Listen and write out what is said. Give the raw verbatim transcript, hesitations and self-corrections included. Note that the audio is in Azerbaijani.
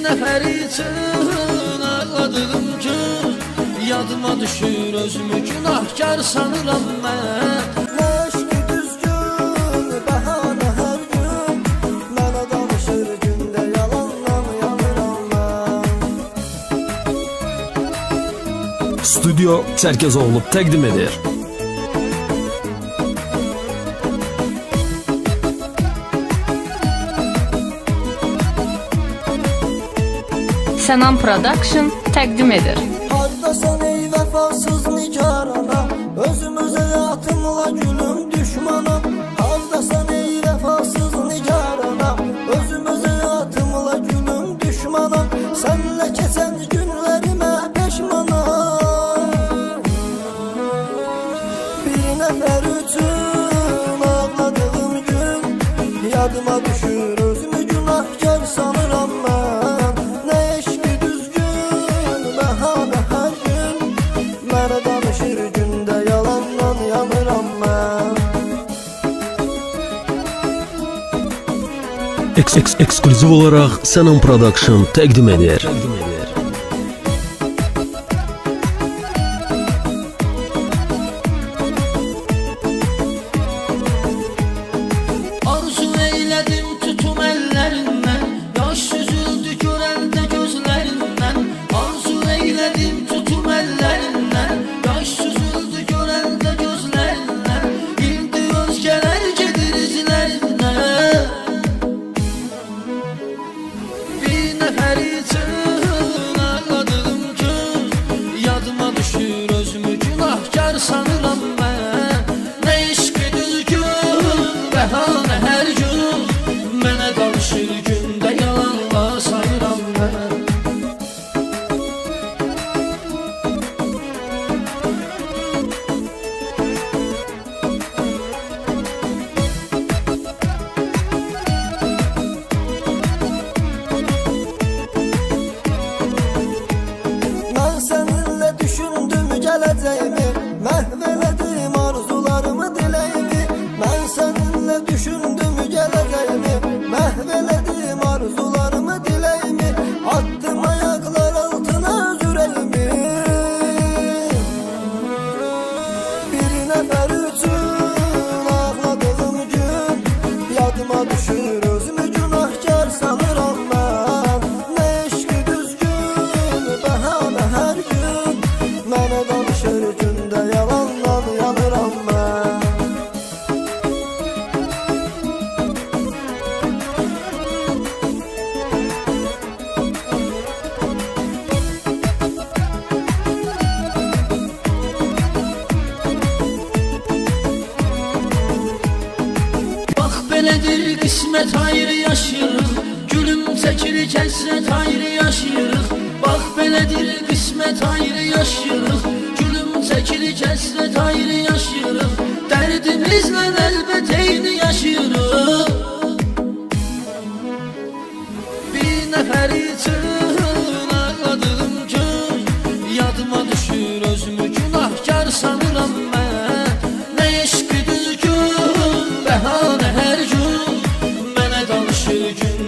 nəfər üçün ağladığım gün yadıma düşür özümü, günahkar sanıram mən. Nə eşki düzgün, bəhanə hər gün mənə danışır, gündə yalandan yanıram mən. Studio Çərkezoğlu təqdim edir. Sənan Production təqdim edir. Hardasan ey vəfasız nigarana, özümüzə atımla gülüm düşmanam. Hardasan ey vəfasız nigarana, özümüzə atımla gülüm düşmanam. Sənlə keçən günlərimə peşmanam. Bir nəfər üçün ağladığım gün yadıma düşür özümü, günahkar sanıram mən. Ekskluziv olaraq Sənan Production təqdim edir. Arzu eylədim tutum əllərindən, yaş süzüldü görəndə gözlərindən. Arzu eylədim tutum əllərindən, yaş süzüldü görəndə gözlərindən. İndi özgələr gedir izlərindən. Bir nəfər üçün ağladığım gün yadıma düşür özümü, günahkar sanıram mən. Nə eşki düzgün, bəhanə hər gün mənə danışır, gündə yalanla sayıram mən. Mən səninlə düşündüm gələcəyimi, məhv elədim arzularımı, diləyimi. Mən səninlə düşündüm gələcəyimi, məhv elədim arzularımı, diləyimi. Attım ayaqlar altına öz ürəyimi. Bir nəfər üçün ağladığım gün yadıma düşür özümü, günahkar sanıram mən. Nə eşki düzgün, bəhanə hər gün mənə danışır, gündə yalandan yanıram mən. Bax belədir qismət, ayrı yaşayırıq, gülüm çəkir kəsrət, ayrı yaşayırıq. Bax belədir qismət, ayrı yaşayırıq, gülüm çəkir kəsrət, ayrı yaşayırıq. Dərdimizlə əlbət eyni yaşayırıq. Bir nəfər üçün ağladığım gün yadıma düşür özümü, günahkar sanıram mən. Nə eşki düzgün, bəhanə hər gün mənə danışır, gün